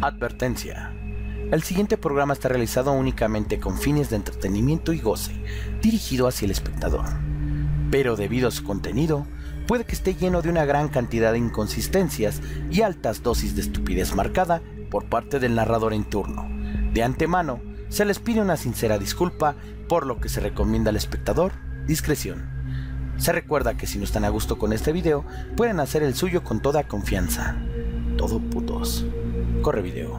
Advertencia. El siguiente programa está realizado únicamente con fines de entretenimiento y goce, dirigido hacia el espectador. Pero debido a su contenido, puede que esté lleno de una gran cantidad de inconsistencias y altas dosis de estupidez marcada por parte del narrador en turno. De antemano, se les pide una sincera disculpa, por lo que se recomienda al espectador discreción. Se recuerda que si no están a gusto con este video, pueden hacer el suyo con toda confianza. Todo putos. Corre video.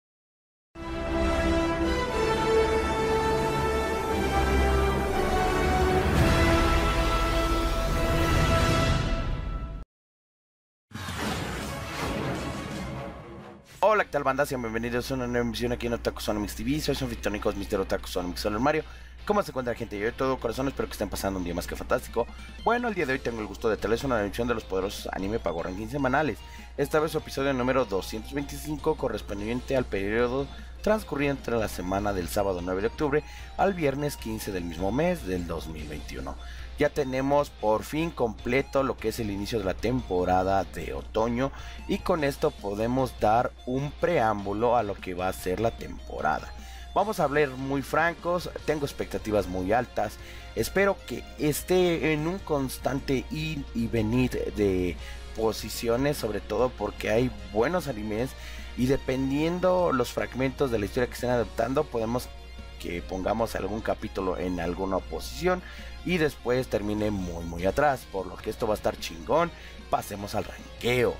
Hola, ¿qué tal, banda? Sean bienvenidos a una nueva emisión aquí en Otaku Sonomics TV. Soy su anfitrión Mr. Otaku Sonomics Solar Mario. ¿Cómo se encuentra, gente? Yo de todo corazón espero que estén pasando un día más que fantástico. Bueno, el día de hoy tengo el gusto de traerles una emisión de los poderosos anime Power Ranking semanales. Esta vez su episodio número 225, correspondiente al periodo transcurrido entre la semana del sábado 9 de octubre al viernes 15 del mismo mes del 2021. Ya tenemos por fin completo lo que es el inicio de la temporada de otoño, y con esto podemos dar un preámbulo a lo que va a ser la temporada. Vamos a hablar muy francos, tengo expectativas muy altas, espero que esté en un constante ir y venir de posiciones, sobre todo porque hay buenos animes y dependiendo los fragmentos de la historia que estén adaptando, podemos que pongamos algún capítulo en alguna posición y después termine muy atrás, por lo que esto va a estar chingón. Pasemos al ranqueo.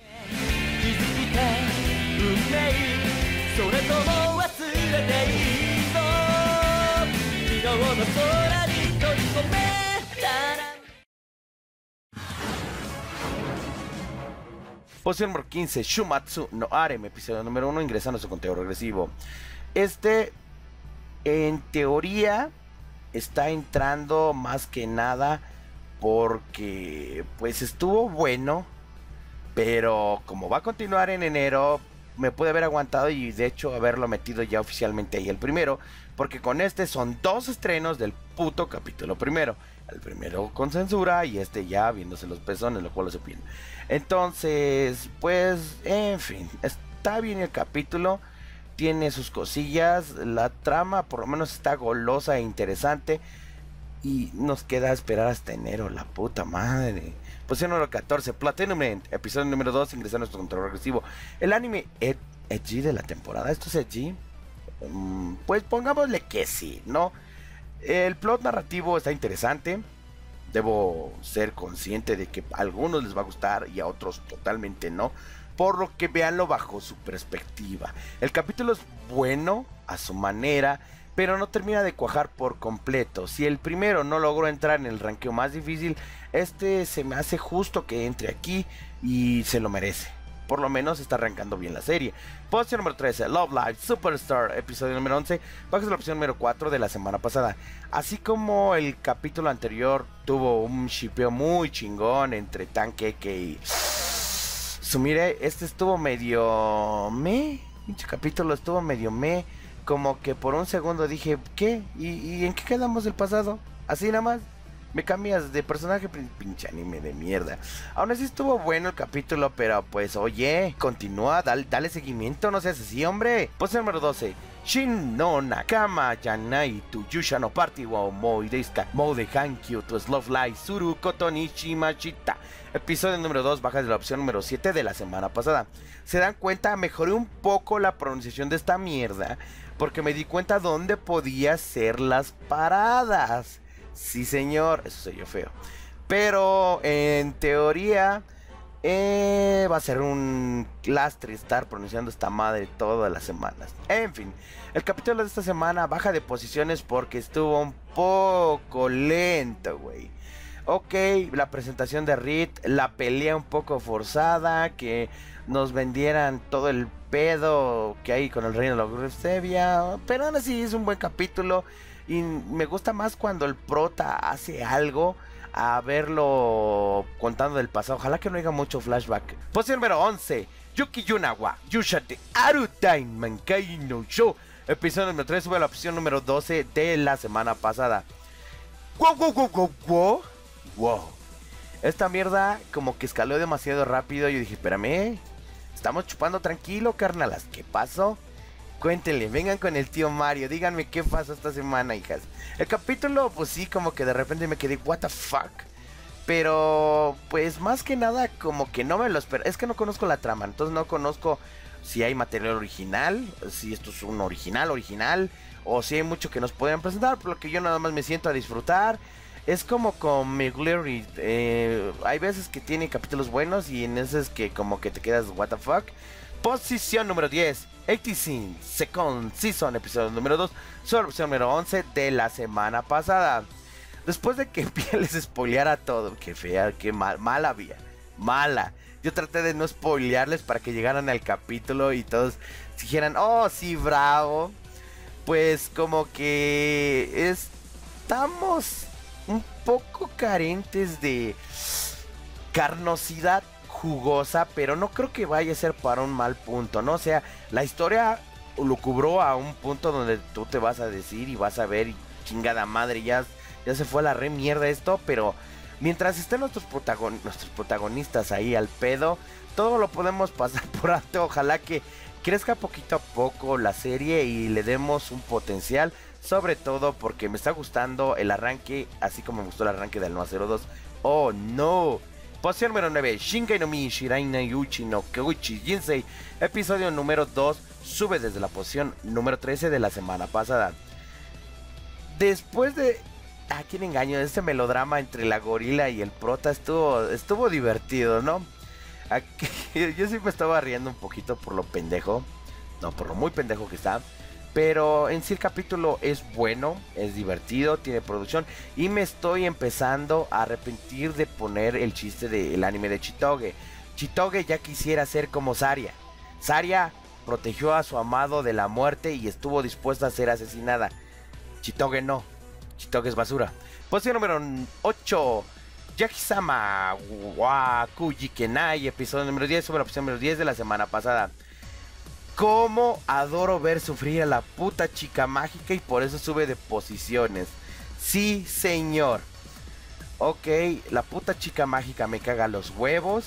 Posición número 15, Shumatsu no Harem, episodio número 1, ingresando a su conteo regresivo. En teoría está entrando más que nada porque pues estuvo bueno, pero como va a continuar en enero, me pude haber aguantado y de hecho haberlo metido ya oficialmente ahí el primero, porque con este son dos estrenos del puto capítulo primero. El primero con censura y este ya viéndose los pezones, lo cual lo se pide. Entonces, pues, en fin, está bien el capítulo. Tiene sus cosillas, la trama por lo menos está golosa e interesante. Y nos queda esperar hasta enero, la puta madre. Posición número 14, Platinum End, episodio número 2, ingresando a nuestro control regresivo. El anime edgy de la temporada, ¿esto es edgy? Pues pongámosle que sí, ¿no? El plot narrativo está interesante. Debo ser consciente de que a algunos les va a gustar y a otros totalmente no, por lo que véanlo bajo su perspectiva. El capítulo es bueno a su manera, pero no termina de cuajar por completo. Si el primero no logró entrar en el ranqueo más difícil, este se me hace justo que entre aquí y se lo merece. Por lo menos está arrancando bien la serie. Posición número 13, Love Live Superstar, episodio número 11, bajo la opción número 4 de la semana pasada. Así como el capítulo anterior tuvo un shipeo muy chingón entre Tankeke y Sumire, este estuvo medio pinche capítulo estuvo medio como que por un segundo dije, ¿qué? ¿Y en qué quedamos del pasado? Así nada más. Me cambias de personaje, pinche anime de mierda. Aún así estuvo bueno el capítulo, pero pues oye, continúa, dale seguimiento, no seas así, hombre. Posición número 12, Shin no Nakama Yanai tu Yusha no Party wa Omoi Deska Mode Hankyu tu Love Live Suru Koto ni Shimashita. Episodio número 2, baja de la opción número 7 de la semana pasada. ¿Se dan cuenta? Mejoré un poco la pronunciación de esta mierda, porque me di cuenta dónde podía ser las paradas. Sí, señor, eso se oyó feo. Pero en teoría va a ser un lastre estar pronunciando esta madre todas las semanas. En fin, el capítulo de esta semana baja de posiciones porque estuvo un poco lento, güey. Ok, la presentación de Rit, la pelea un poco forzada, que nos vendieran todo el pedo que hay con el reino de la Grefsevia, pero aún así es un buen capítulo. Y me gusta más cuando el prota hace algo a verlo contando del pasado. Ojalá que no haya mucho flashback. Posición número 11, Yuki Yunawa Yushate Arutai Mankai no Show, episodio número 3, sube a la opción número 12 de la semana pasada. Wow. Esta mierda como que escaló demasiado rápido. Yo dije, espérame, Estamos chupando tranquilo, carnalas. ¿Qué pasó? Cuéntenle, vengan con el tío Mario, díganme qué pasó esta semana, hijas. El capítulo, pues sí, como que de repente me quedé, what the fuck. Pero, pues más que nada, como que no me lo espero. Es que no conozco la trama, entonces no conozco si hay material original, si esto es un original, o si hay mucho que nos pueden presentar, por lo que yo nada más me siento a disfrutar. Es como con McGleary, hay veces que tiene capítulos buenos y en esos que como que te quedas, what the fuck. Posición número 10, 86 Second Season, episodio número 2, sobre opción número 11 de la semana pasada. Después de que les spoileara todo, que fea, que mala había, mala. Yo traté de no spoilearles para que llegaran al capítulo y todos dijeran, oh sí, bravo. Pues como que estamos un poco carentes de carnosidad jugosa, pero no creo que vaya a ser para un mal punto, ¿no? O sea, la historia lo cubrió a un punto donde tú te vas a decir y vas a ver, y chingada madre, ya se fue a la re mierda esto, pero mientras estén nuestros protagonistas ahí al pedo, todo lo podemos pasar por alto. Ojalá que crezca poquito a poco la serie y le demos un potencial, sobre todo porque me está gustando el arranque, así como me gustó el arranque del Noa 02. Oh no. Posición número 9, Shinkai no Mi Shiraina Yuchi no Keuchi Jinsei, episodio número 2, sube desde la posición número 13 de la semana pasada. Después de, ¿a quién engaño? Este melodrama entre la gorila y el prota estuvo divertido, ¿no? Aquí, yo sí me estaba riendo un poquito por lo pendejo, no, por lo muy pendejo que está. Pero en sí el capítulo es bueno, es divertido, tiene producción. Y me estoy empezando a arrepentir de poner el chiste del anime de Chitoge. Chitoge ya quisiera ser como Saria. Saria protegió a su amado de la muerte y estuvo dispuesta a ser asesinada. Chitoge no. Chitoge es basura. Posición número 8. Yaki-sama Wakuji Kenai, episodio número 10, sobre la opción número 10 de la semana pasada. Cómo adoro ver sufrir a la puta chica mágica y por eso sube de posiciones. Sí, señor. Ok, la puta chica mágica me caga los huevos,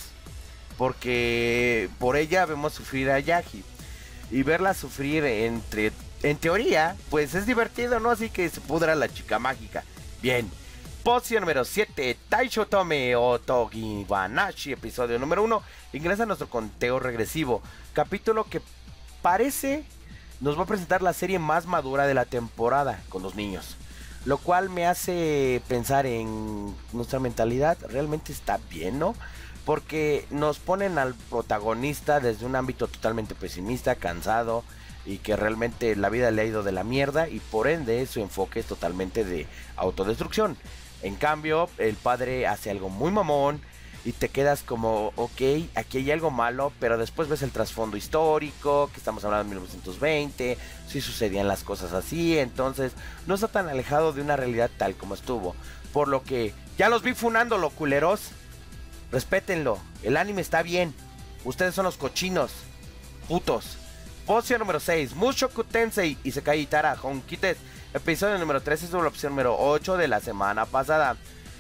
porque por ella vemos sufrir a Yagi. Y verla sufrir en teoría, pues es divertido, ¿no? Así que se pudra la chica mágica. Bien. Posición número 7, Taisho Tome Otogi Banashi, episodio número 1. Ingresa a nuestro conteo regresivo. Capítulo que parece nos va a presentar la serie más madura de la temporada con los niños, lo cual me hace pensar en nuestra mentalidad. Realmente está bien, ¿no? Porque nos ponen al protagonista desde un ámbito totalmente pesimista, cansado, y que realmente la vida le ha ido de la mierda y por ende su enfoque es totalmente de autodestrucción. En cambio, el padre hace algo muy mamón y te quedas como, ok, aquí hay algo malo, pero después ves el trasfondo histórico, que estamos hablando de 1920, si sucedían las cosas así, entonces no está tan alejado de una realidad tal como estuvo. Por lo que, ya los vi funándolo, culeros, respétenlo, el anime está bien, ustedes son los cochinos, putos. Posición número 6, Mushoku Tensei Isekai Itara Honkites, episodio número 13, sobre la opción número 8 de la semana pasada.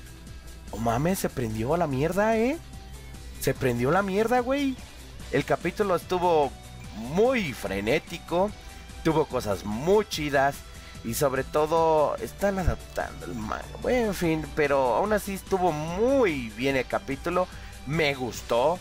Oh mames, se prendió la mierda, se prendió la mierda, güey. El capítulo estuvo muy frenético, tuvo cosas muy chidas y sobre todo están adaptando el manga. Bueno, en fin, pero aún así estuvo muy bien el capítulo, me gustó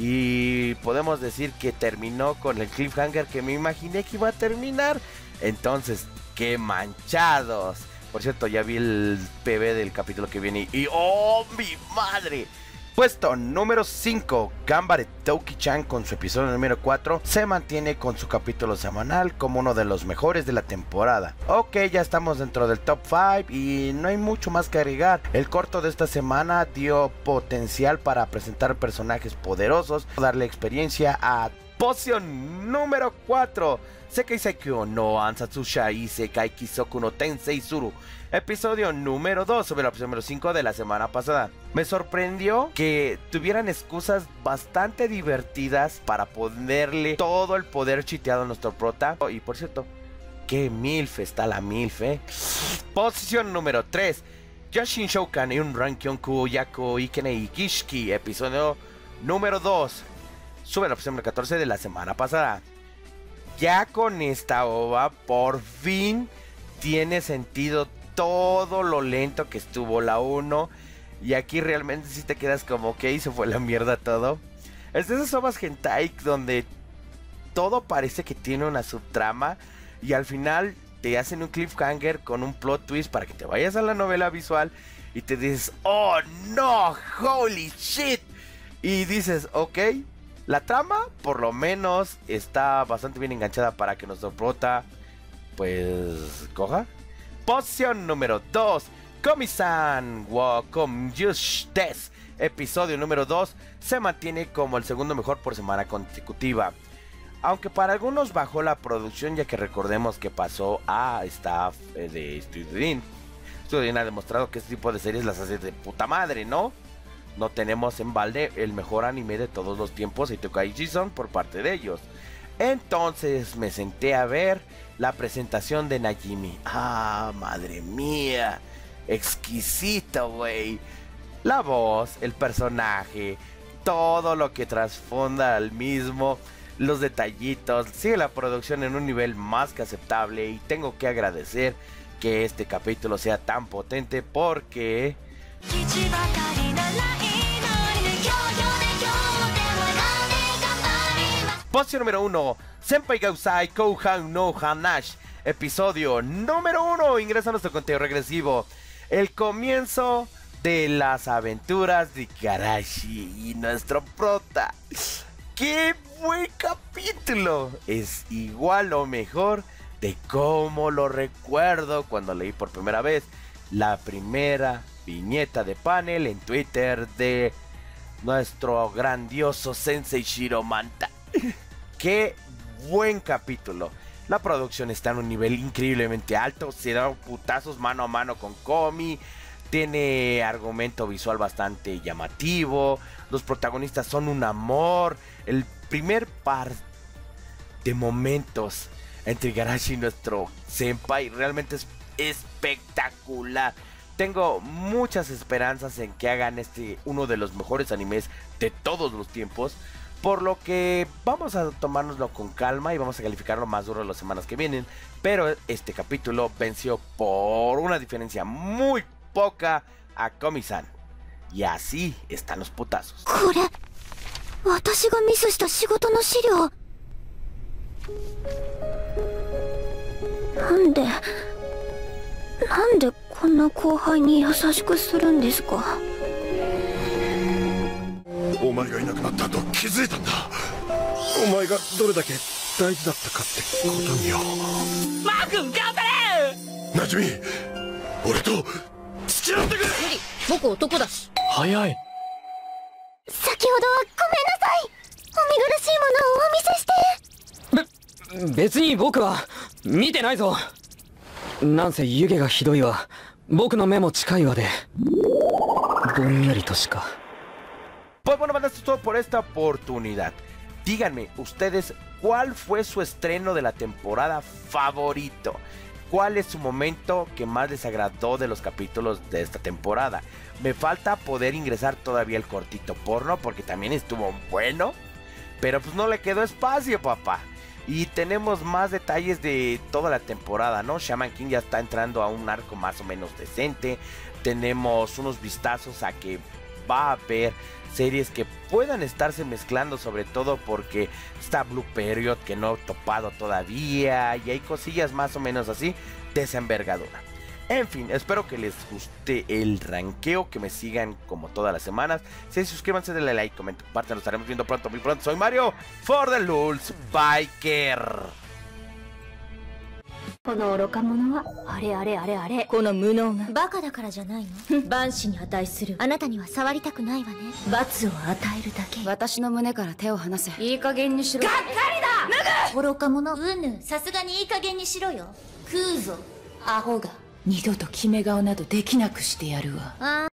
y podemos decir que terminó con el cliffhanger que me imaginé que iba a terminar. Entonces, qué manchados. Por cierto, ya vi el PV del capítulo que viene y ¡oh, mi madre! Puesto número 5, Gambare Touki-chan con su episodio número 4 se mantiene con su capítulo semanal como uno de los mejores de la temporada. Ok, ya estamos dentro del top 5 y no hay mucho más que agregar. El corto de esta semana dio potencial para presentar personajes poderosos, darle experiencia a Posición número 4, Sekai Seikyo no Ansatsusha Isekai Kisoku no Tensei Suru, episodio número 2, sobre la opción número 5 de la semana pasada. Me sorprendió que tuvieran excusas bastante divertidas para ponerle todo el poder chiteado a nuestro prota. Y por cierto, qué milf está la milf, Posición número 3, Yashin Shoukan y un Rankyonku Yaku Ikene Ikishiki, episodio número 2. sube a la posición número 14 de la semana pasada. Ya con esta OVA por fin tiene sentido todo lo lento que estuvo la 1. Y aquí realmente sí te quedas como, ok, se fue la mierda todo. Es de esas OVAs hentai donde todo parece que tiene una subtrama y al final te hacen un cliffhanger con un plot twist para que te vayas a la novela visual y te dices, oh no, holy shit. Y dices, ok, la trama por lo menos está bastante bien enganchada para que nuestro prota pues coja. Posición número 2, Komi-san wa Komyush Des. Episodio número 2 se mantiene como el segundo mejor por semana consecutiva. Aunque para algunos bajó la producción, ya que recordemos que pasó a staff de Studio Deen. Studio Deen ha demostrado que este tipo de series las hace de puta madre, ¿no? No tenemos en balde el mejor anime de todos los tiempos, Itokai Season, por parte de ellos. Entonces me senté a ver la presentación de Najimi. ¡Ah, madre mía! Exquisito, güey. La voz, el personaje, todo lo que trasfonda al mismo, los detallitos, sigue la producción en un nivel más que aceptable y tengo que agradecer que este capítulo sea tan potente porque... Posición número 1, Senpai ga Usai Kouhan no Hanash. Episodio número 1, ingresa a nuestro conteo regresivo. El comienzo de las aventuras de Igarashi y nuestro prota. ¡Qué buen capítulo! Es igual o mejor de cómo lo recuerdo cuando leí por primera vez la primera viñeta de panel en Twitter de nuestro grandioso Sensei Shiro Manta. ¡Qué buen capítulo! La producción está en un nivel increíblemente alto, se da putazos mano a mano con Komi, tiene argumento visual bastante llamativo, los protagonistas son un amor, el primer par de momentos entre Igarashi y nuestro senpai realmente es espectacular. Tengo muchas esperanzas en que hagan uno de los mejores animes de todos los tiempos, por lo que vamos a tomárnoslo con calma y vamos a calificarlo más duro las semanas que vienen. Pero este capítulo venció por una diferencia muy poca a Komi-san. Y así están los putazos. Pues bueno, banda, esto es todo por esta oportunidad. Díganme ustedes cuál fue su estreno de la temporada favorito. ¿Cuál es su momento que más les agradó de los capítulos de esta temporada? Me falta poder ingresar todavía el cortito porno porque también estuvo bueno, pero pues no le quedó espacio, papá. Y tenemos más detalles de toda la temporada, ¿no? Shaman King ya está entrando a un arco más o menos decente. Tenemos unos vistazos a que va a haber series que puedan estarse mezclando, sobre todo porque está Blue Period que no he topado todavía y hay cosillas más o menos así de esa envergadura. En fin, espero que les guste el ranqueo, que me sigan como todas las semanas. Suscríbanse, denle like, comenten, compartan, nos estaremos viendo pronto, muy pronto. Soy Mario for the Lulz Biker. この愚か者はあれあれあれあれこの無能がバカだからじゃないの万死に値するあなたには触りたくないわね罰を与えるだけ私の胸から手を離せいい加減にしろがっかりだ脱ぐ愚か者うぬさすがにいい加減にしろよ食うぞアホが二度と決め顔などできなくしてやるわあ